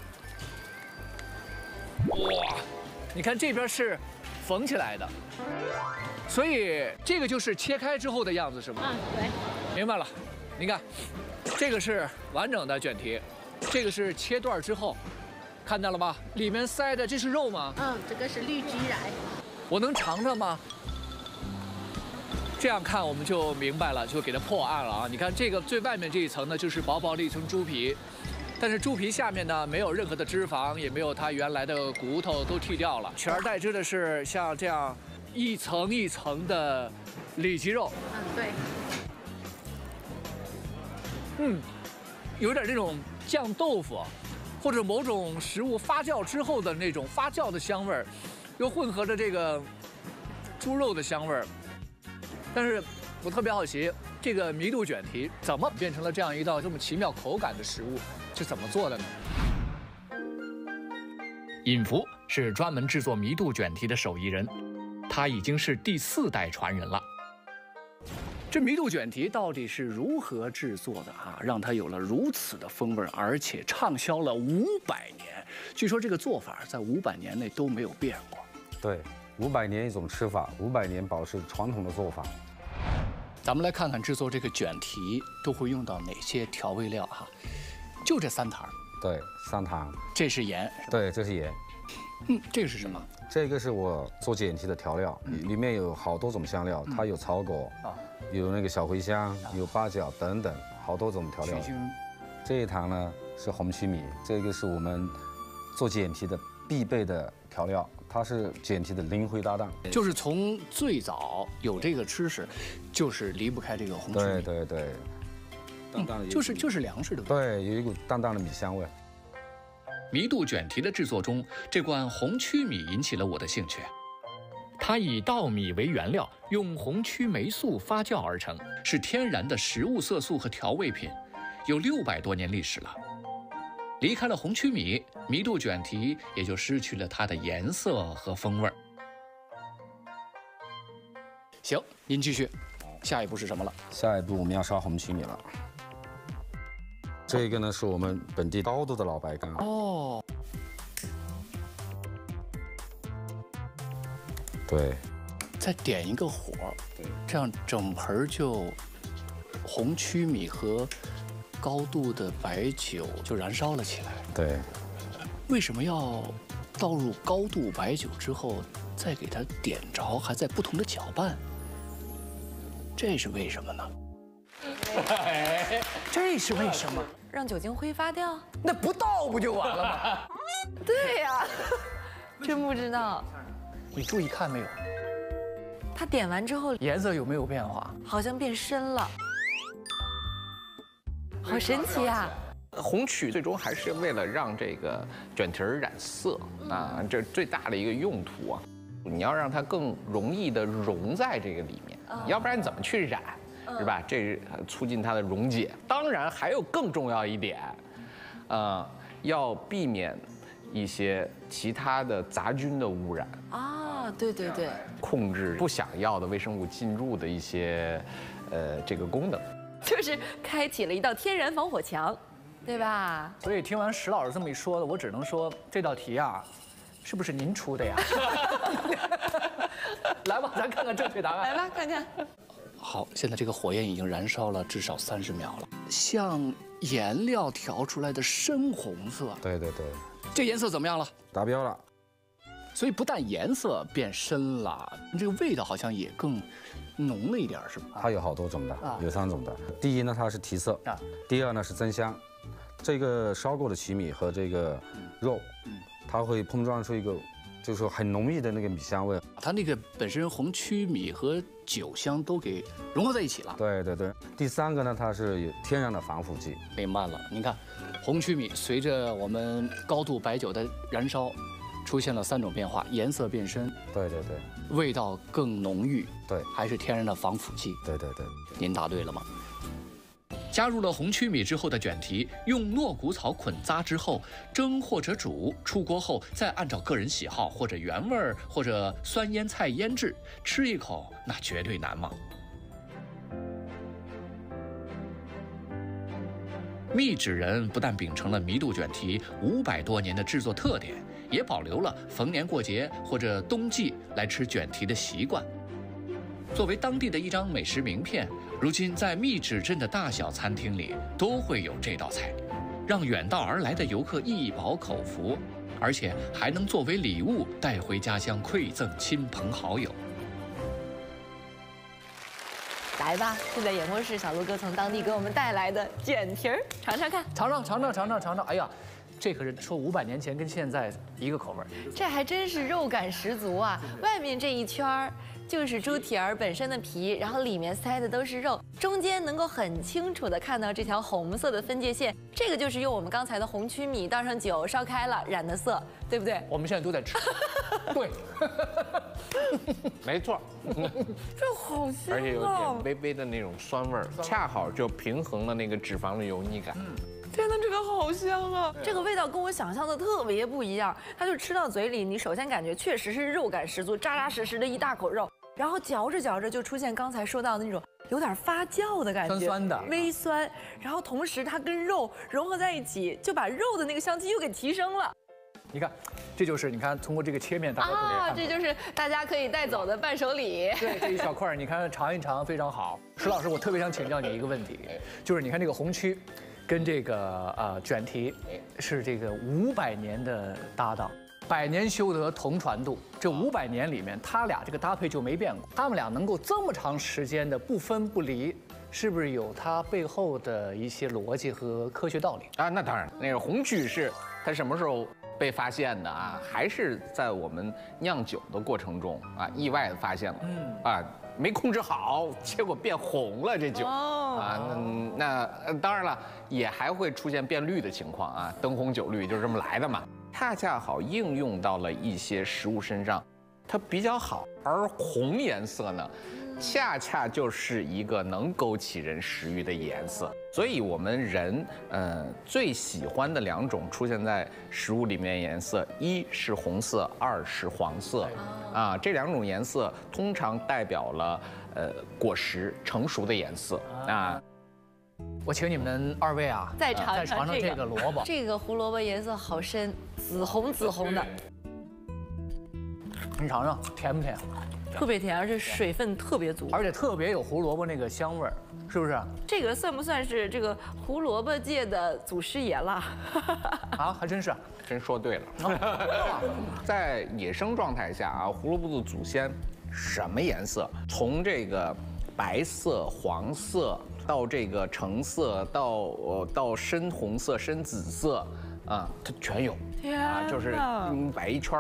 Speaker 3: 哇，你看这边是缝起来的，所以这个就是切开之后的样子是吗？
Speaker 6: 嗯，对。
Speaker 3: 明白了，您看，这个是完整的卷蹄，这个是切段之后，看到了吧？里面塞的这是肉吗？
Speaker 6: 嗯，这个是绿鸡来。
Speaker 3: 我能尝尝吗？这样看我们就明白了，就给它破案了啊！你看这个最外面这一层呢，就是薄薄的一层猪皮，但是猪皮下面呢没有任何的脂肪，也没有它原来的骨头，都剃掉了，取而代之的是像这样一层一层的里脊肉。
Speaker 6: 嗯，对。
Speaker 3: 嗯，有点这种酱豆腐，或者某种食物发酵之后的那种发酵的香味儿，又混合着这个猪肉的香味儿。但是我特别好奇，这个弥肚卷蹄怎么变成了这样一道这么奇妙口感的食物？是怎么做的呢？
Speaker 19: 尹福是专门制作弥肚卷蹄的手艺人，他已经是第四代传人了。
Speaker 3: 这弥肚卷蹄到底是如何制作的啊？让它有了如此的风味，而且畅销了五百年。据说这个做法在五百年内都没有变过。
Speaker 20: 对，五百年一种吃法，五百年保持传统的做法。
Speaker 3: 咱们来看看制作这个卷蹄都会用到哪些调味料哈？就这三糖。
Speaker 20: 对，三糖。
Speaker 3: 这是盐。
Speaker 20: 对，这是盐。
Speaker 3: 嗯，这个是什么？
Speaker 20: 这个是我做卷蹄的调料，里面有好多种香料，它有草果，有那个小茴香，有八角等等，好多种调料。这一糖呢是红曲米，这个是我们做卷蹄的必备的调料。它是卷蹄的灵魂搭档，
Speaker 3: 就是从最早有这个知识，就是离不开这个红曲米。
Speaker 20: 对对对，淡淡的、
Speaker 3: 嗯，就是就是粮食的。
Speaker 20: 对，有一股淡淡的米香味。
Speaker 9: 弥肚卷蹄的制作中，这罐红曲米引起了我的兴趣。
Speaker 19: 它以稻米为原料，用红曲霉素发酵而成，
Speaker 9: 是天然的食物色素和调味品，有六百多年历史了。离开了红曲米，弥肚卷蹄也就失去了它的颜色和风味。
Speaker 3: 行，您继续，下一步是什么了？
Speaker 20: 下一步我们要烧红曲米了。这个呢是我们本地高度的老白干。
Speaker 3: 哦。
Speaker 20: 对。
Speaker 3: 再点一个火，这样整盆就红曲米和高度的白酒就燃烧了起来。
Speaker 20: 对。
Speaker 3: 为什么要倒入高度白酒之后再给它点着，还在不同的搅拌？这是为什么呢？这是为什么？
Speaker 1: 让酒精挥发掉？
Speaker 3: 那不倒不就完了吗？
Speaker 1: 对呀，真不知道。
Speaker 3: 你注意看没有？
Speaker 1: 它点完之后
Speaker 3: 颜色有没有变化？
Speaker 1: 好像变深了，好神奇啊！
Speaker 2: 红曲最终还是为了让这个卷蹄儿染色啊，这最大的一个用途啊。你要让它更容易的融在这个里面，要不然怎么去染，是吧？这是促进它的溶解。当然还有更重要一点，呃，要避免一些其他的杂菌的污染
Speaker 1: 啊，对对对，
Speaker 2: 控制不想要的微生物进入的一些，呃，这个功能，
Speaker 1: 就是开启了一道天然防火墙，对吧？
Speaker 3: 所以听完石老师这么一说的，我只能说这道题啊，是不是您出的呀？来吧，咱看看正确答案。
Speaker 1: 来吧，看看。
Speaker 3: 好，现在这个火焰已经燃烧了至少三十秒了，像颜料调出来的深红色。
Speaker 20: 对对对，
Speaker 3: 这颜色怎么样了？
Speaker 20: 达标了。
Speaker 3: 所以不但颜色变深了，这个味道好像也更浓了一点，是吧？
Speaker 20: 它有好多种的，有三种的。第一呢，它是提色；第二呢是增香。这个烧过的曲米和这个肉，它会碰撞出一个，就是说很浓郁的那个米香味。
Speaker 3: 它那个本身红曲米和酒香都给融合在一起了。
Speaker 20: 对对对。第三个呢，它是有天然的防腐剂。
Speaker 3: 明白了，您看，红曲米随着我们高度白酒的燃烧，出现了三种变化：颜色变深，
Speaker 20: 对对对；
Speaker 3: 味道更浓郁，
Speaker 20: 对；
Speaker 3: 还是天然的防腐剂，
Speaker 20: 对对对。
Speaker 3: 您答对了吗？
Speaker 9: 加入了红曲米之后的卷蹄，用糯谷草捆扎之后蒸或者煮，出锅后再按照个人喜好或者原味儿或者酸腌菜腌制，吃一口那绝对难忘。秘制人不但秉承了弥肚卷蹄五百多年的制作特点，也保留了逢年过节或者冬季来吃卷蹄的习惯。作为当地的一张美食名片，如今在密指镇的大小餐厅里都会有这道菜，让远道而来的游客一饱口福，而且还能作为礼物带回家乡馈赠亲朋好友。
Speaker 1: 来吧，现在演播室小鹿哥从当地给我们带来的卷蹄儿，尝尝看，
Speaker 3: 尝尝尝尝尝尝尝尝。哎呀，这可是说五百年前跟现在一个口味，
Speaker 1: 这还真是肉感十足啊！外面这一圈儿就是猪蹄儿本身的皮，然后里面塞的都是肉，中间能够很清楚的看到这条红色的分界线，这个就是用我们刚才的红曲米倒上酒烧开了染的色，对不对？
Speaker 3: 我们现在都在吃，对，
Speaker 2: 没错，
Speaker 1: 这好香啊！
Speaker 2: 而且有点微微的那种酸味儿，恰好就平衡了那个脂肪的油腻感。嗯
Speaker 1: 天哪，这个好香啊！这个味道跟我想象的特别不一样，它就吃到嘴里，你首先感觉确实是肉感十足，扎扎实实的一大口肉，然后嚼着嚼着就出现刚才说到的那种有点发酵的感觉，
Speaker 3: 酸酸的，
Speaker 1: 微酸，然后同时它跟肉融合在一起，就把肉的那个香气又给提升了。
Speaker 3: 你看，这就是你看通过这个切面，大家都可以看到，
Speaker 1: 这就是大家可以带走的伴手礼。
Speaker 3: 对，这一小块你看尝一尝非常好。石老师，我特别想请教你一个问题，就是你看这个红曲。跟这个呃卷蹄是这个五百年的搭档，百年修得同船渡。这五百年里面，他俩这个搭配就没变过。他们俩能够这么长时间的不分不离，是不是有它背后的一些逻辑和科学道理
Speaker 2: 啊？那当然，那个红曲是它什么时候被发现的啊？还是在我们酿酒的过程中啊，意外的发现了。嗯啊。没控制好，结果变红了这酒、哦、啊，那那当然了，也还会出现变绿的情况啊，灯红酒绿就是这么来的嘛。恰恰好应用到了一些食物身上，它比较好。而红颜色呢，恰恰就是一个能勾起人食欲的颜色。所以我们人呃最喜欢的两种出现在食物里面颜色，一是红色，二是黄色。啊，这两种颜色通常代表了呃果实成熟的颜色啊。
Speaker 3: 我请你们二位啊，
Speaker 1: 再尝
Speaker 3: 再尝尝这个萝卜。
Speaker 1: 这个胡萝卜颜色好深，紫红紫红的。
Speaker 3: 你尝尝，甜不甜？
Speaker 1: 特别甜，而且水分特别足，
Speaker 3: 而且特别有胡萝卜那个香味儿，是不是？
Speaker 1: 这个算不算是这个胡萝卜界的祖师爷了？
Speaker 3: 啊，还真是，
Speaker 2: 真说对了。在野生状态下啊，胡萝卜的祖先什么颜色？从这个白色、黄色到这个橙色，到呃到深红色、深紫色啊，它全有。
Speaker 1: 天啊，
Speaker 2: 就是嗯摆一圈儿。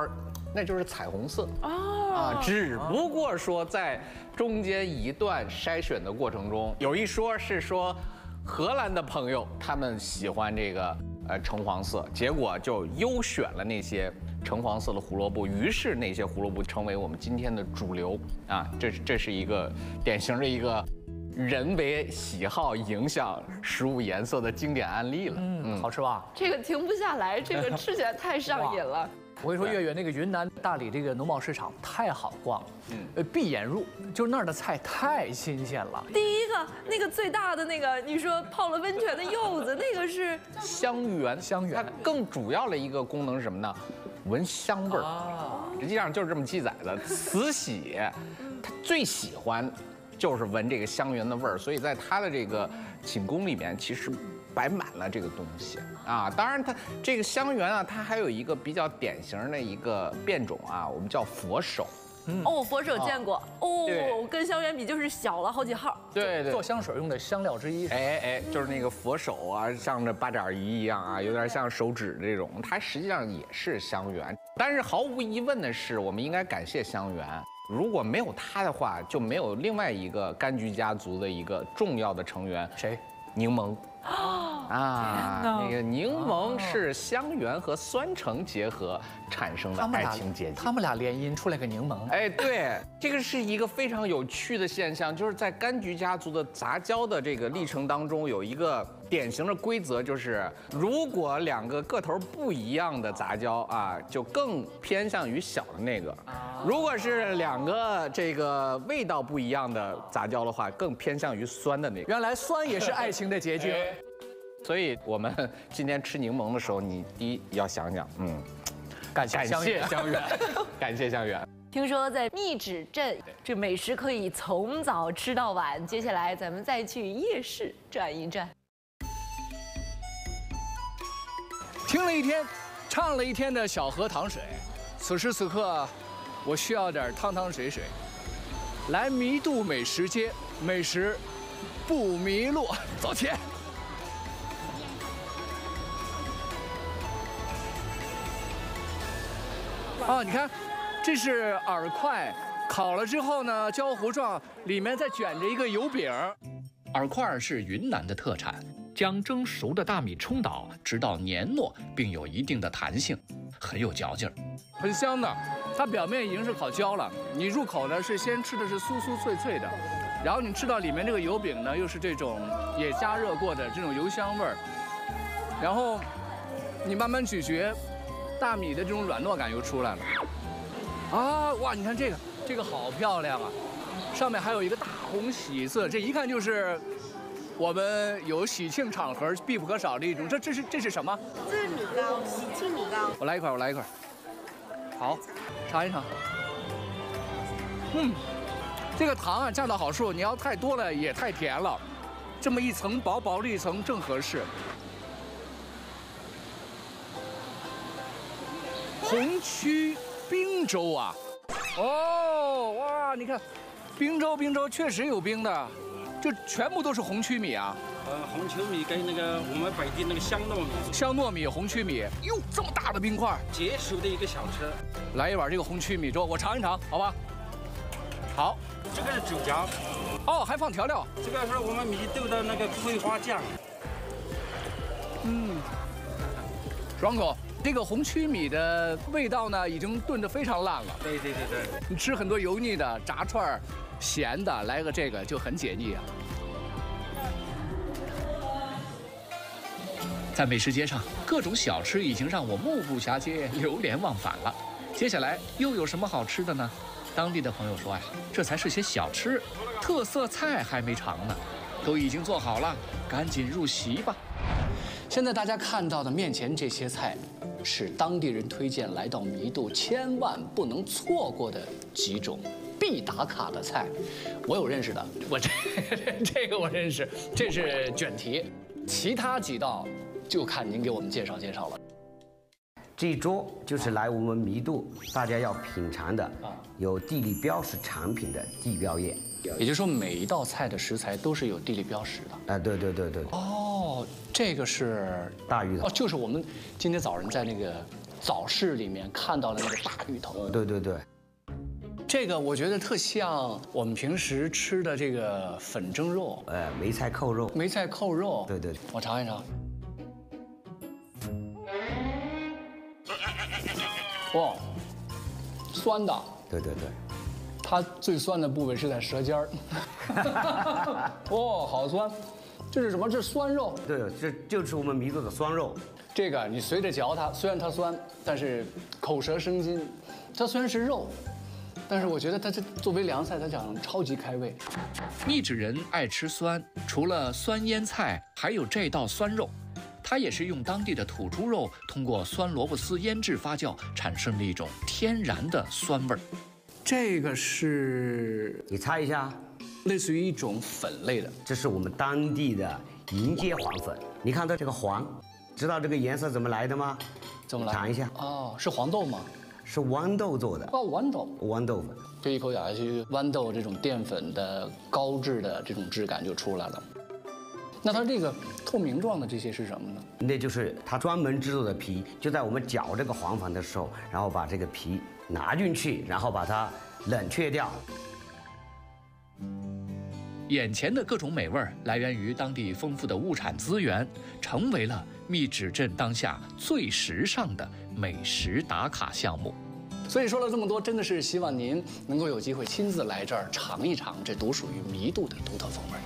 Speaker 2: 那就是彩虹色
Speaker 1: 哦
Speaker 2: 啊，只不过说在中间一段筛选的过程中，有一说是说荷兰的朋友他们喜欢这个呃橙黄色，结果就优选了那些橙黄色的胡萝卜，于是那些胡萝卜成为我们今天的主流啊，这是这是一个典型的一个人为喜好影响食物颜色的经典案例了。
Speaker 3: 嗯，好吃吧？
Speaker 1: 这个停不下来，这个吃起来太上瘾了。
Speaker 3: 我跟你说，月月那个云南大理这个农贸市场太好逛了，嗯，呃，闭眼入，就是那儿的菜太新鲜了。
Speaker 1: 第一个那个最大的那个，你说泡了温泉的柚子，那个是
Speaker 2: 香橼，
Speaker 3: 香橼，
Speaker 2: 它更主要的一个功能是什么呢？闻香味儿。啊，实际上就是这么记载的。慈禧她最喜欢就是闻这个香橼的味儿，所以在她的这个寝宫里面，其实摆满了这个东西啊。当然，它这个香橼啊，它还有一个比较典型的一个变种啊，我们叫佛手。
Speaker 1: 嗯、哦，佛手见过哦，跟香橼比就是小了好几号。
Speaker 2: 对对，
Speaker 3: 做香水用的香料之一。
Speaker 2: 哎哎，就是那个佛手啊，像这八爪鱼一样啊，有点像手指这种，它实际上也是香橼。但是毫无疑问的是，我们应该感谢香橼。如果没有它的话，就没有另外一个柑橘家族的一个重要的成员，
Speaker 3: 谁？
Speaker 2: 柠檬。啊，那个柠檬是香橼和酸橙结合产生的爱情结晶，
Speaker 3: 他们俩联姻出来个柠檬。
Speaker 2: 哎，对，这个是一个非常有趣的现象，就是在柑橘家族的杂交的这个历程当中，有一个典型的规则，就是如果两个个头不一样的杂交啊，就更偏向于小的那个；如果是两个这个味道不一样的杂交的话，更偏向于酸的那个。
Speaker 3: 原来酸也是爱情的结晶。
Speaker 2: 所以我们今天吃柠檬的时候，你第一要想想，嗯，
Speaker 3: 感谢
Speaker 2: 香橼，感谢香橼。
Speaker 1: 听说在密旨镇，这美食可以从早吃到晚。接下来咱们再去夜市转一转。
Speaker 3: 听了一天，唱了一天的小河淌水，此时此刻，我需要点汤汤水水。来弥渡美食街，美食不迷路，走起！啊，你看，这是饵块，烤了之后呢，焦糊状，里面再卷着一个油饼。
Speaker 9: 饵块是云南的特产，将蒸熟的大米冲倒，直到黏糯，并有一定的弹性，很有嚼劲儿，
Speaker 3: 很香的。它表面已经是烤焦了，你入口呢是先吃的是酥酥脆脆的，然后你吃到里面这个油饼呢，又是这种也加热过的这种油香味儿，然后你慢慢咀嚼。大米的这种软糯感又出来了，啊哇！你看这个，这个好漂亮啊，上面还有一个大红喜色，这一看就是我们有喜庆场合必不可少的一种。这这是这是什么？
Speaker 17: 这是米糕，喜庆米糕。
Speaker 3: 我来一块，我来一块。好，尝一尝。嗯，这个糖啊恰到好处，你要太多了也太甜了，这么一层薄薄的一层正合适。红曲冰粥啊，哦哇，你看，冰粥冰粥确实有冰的，这全部都是红曲米啊。
Speaker 16: 呃，红曲米跟那个我们本地那个香糯米，
Speaker 3: 香糯米、红曲米，哟，这么大的冰块，
Speaker 16: 解暑的一个小吃。
Speaker 3: 来一碗这个红曲米粥，我尝一尝，好吧？好，
Speaker 16: 这个是酒夹，
Speaker 3: 哦，还放调料。
Speaker 16: 这个是我们米豆的那个桂花酱。
Speaker 3: 嗯，爽口。这个红曲米的味道呢，已经炖得非常烂了。
Speaker 16: 对对对对，
Speaker 3: 你吃很多油腻的炸串、咸的，来个这个就很解腻啊。
Speaker 9: 在美食街上，各种小吃已经让我目不暇接、流连忘返了。接下来又有什么好吃的呢？当地的朋友说呀，这才是些小吃，特色菜还没尝呢，都已经做好了，赶紧入席吧。
Speaker 3: 现在大家看到的面前这些菜，是当地人推荐来到弥渡千万不能错过的几种必打卡的菜。我有认识的，我这这个我认识，这是卷蹄，其他几道就看您给我们介绍介绍了。
Speaker 21: 这一桌就是来我们弥渡大家要品尝的有地理标识产品的地标宴。
Speaker 3: 也就是说，每一道菜的食材都是有地理标识的。
Speaker 21: 哎、呃，对对对对。
Speaker 3: 哦，这个是
Speaker 21: 大鱼头。
Speaker 3: 哦，就是我们今天早上在那个早市里面看到的那个大芋头。
Speaker 21: 对对对。
Speaker 3: 这个我觉得特像我们平时吃的这个粉蒸肉，
Speaker 21: 呃，梅菜扣肉。
Speaker 3: 梅菜扣肉，
Speaker 21: 对对，
Speaker 3: 我尝一尝。哇，酸的。
Speaker 21: 对对对，
Speaker 3: 它最酸的部位是在舌尖儿。哦，好酸，这是什么？这是酸肉。
Speaker 21: 对，这就是我们弥肚的酸肉。
Speaker 3: 这个你随着嚼它，虽然它酸，但是口舌生津。它虽然是肉。 但是我觉得它这作为凉菜，它讲超级开胃。
Speaker 9: 密纸人爱吃酸，除了酸腌菜，还有这道酸肉，它也是用当地的土猪肉通过酸萝卜丝腌制发酵，产生了一种天然的酸味儿。
Speaker 3: 这个是
Speaker 21: 你猜一下，
Speaker 3: 类似于一种粉类的，
Speaker 21: 这是我们当地的迎接黄粉。你看到这个黄，知道这个颜色怎么来的吗？
Speaker 3: 怎么来？
Speaker 21: 尝一下。
Speaker 3: 哦，是黄豆吗？
Speaker 21: 是豌豆做的
Speaker 3: 哦，豌豆，
Speaker 21: 豌豆粉，
Speaker 3: 这一口咬下去，豌豆这种淀粉的高质的这种质感就出来了。那它这个透明状的这些是什么呢？
Speaker 21: 那就是它专门制作的皮，就在我们搅这个黄粉的时候，然后把这个皮拿进去，然后把它冷却掉。
Speaker 9: 眼前的各种美味来源于当地丰富的物产资源，成为了密纸镇当下最时尚的美食打卡项目。
Speaker 3: 所以说了这么多，真的是希望您能够有机会亲自来这儿尝一尝这独属于弥肚的独特风味。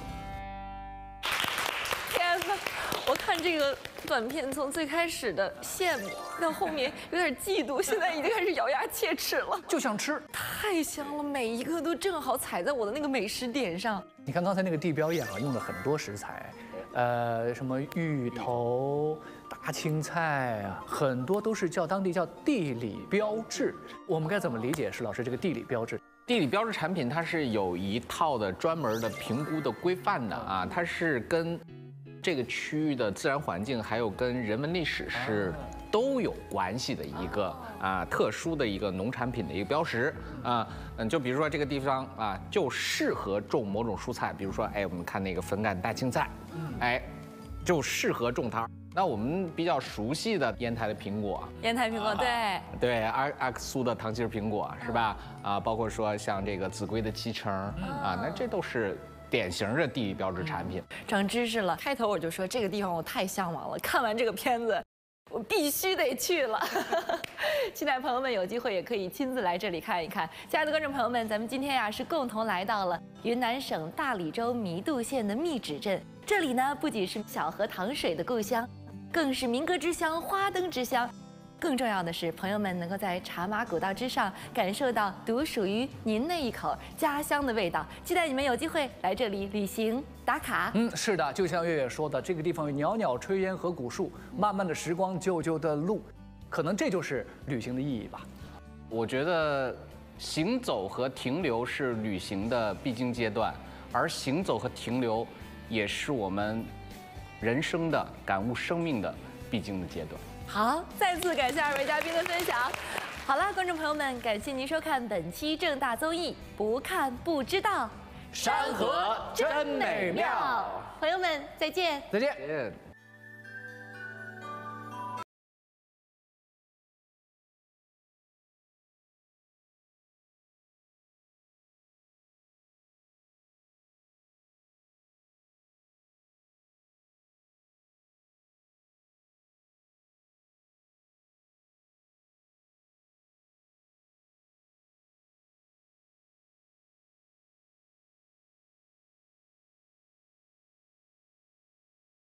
Speaker 1: 天哪！我看这个短片从最开始的羡慕到后面有点嫉妒，现在已经开始咬牙切齿了，
Speaker 3: 就想吃，
Speaker 1: 太香了，每一个都正好踩在我的那个美食点上。
Speaker 3: 你看刚才那个地标宴啊，用了很多食材，呃，什么芋头。 大青菜啊，很多都是叫当地叫地理标志。我们该怎么理解施老师这个地理标志？
Speaker 2: 地理标志产品它是有一套的专门的评估的规范的啊，它是跟这个区域的自然环境还有跟人文历史是都有关系的一个啊特殊的一个农产品的一个标识啊。嗯，就比如说这个地方啊，就适合种某种蔬菜，比如说哎，我们看那个粉杆大青菜，哎，就适合种它。 那我们比较熟悉的烟台的苹果，
Speaker 1: 烟台苹果，对
Speaker 2: 对，阿阿克苏的糖心苹果是吧？啊，包括说像这个秭归的脐橙啊，那这都是典型的地理标志产品。
Speaker 1: 长知识了，开头我就说这个地方我太向往了，看完这个片子，我必须得去了。期待朋友们有机会也可以亲自来这里看一看。亲爱的观众朋友们，咱们今天呀是共同来到了云南省大理州弥肚县的密纸镇，这里呢不仅是小河糖水的故乡。 更是民歌之乡、花灯之乡，更重要的是，朋友们能够在茶马古道之上感受到独属于您那一口家乡的味道。期待你们有机会来这里旅行打卡。
Speaker 3: 嗯，是的，就像月月说的，这个地方有袅袅炊烟和古树，漫漫的时光，旧旧的路，可能这就是旅行的意义吧。
Speaker 2: 我觉得行走和停留是旅行的必经阶段，而行走和停留也是我们 人生的感悟生命的必经的阶段。
Speaker 1: 好，再次感谢二位嘉宾的分享。好了，观众朋友们，感谢您收看本期正大综艺，不看不知道，
Speaker 3: 山河真美妙。
Speaker 1: 朋友们，再见。
Speaker 3: 再见。